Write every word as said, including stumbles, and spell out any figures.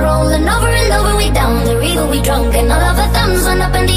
rolling over and over. We down the river, we drunk, and all of our thumbs went up and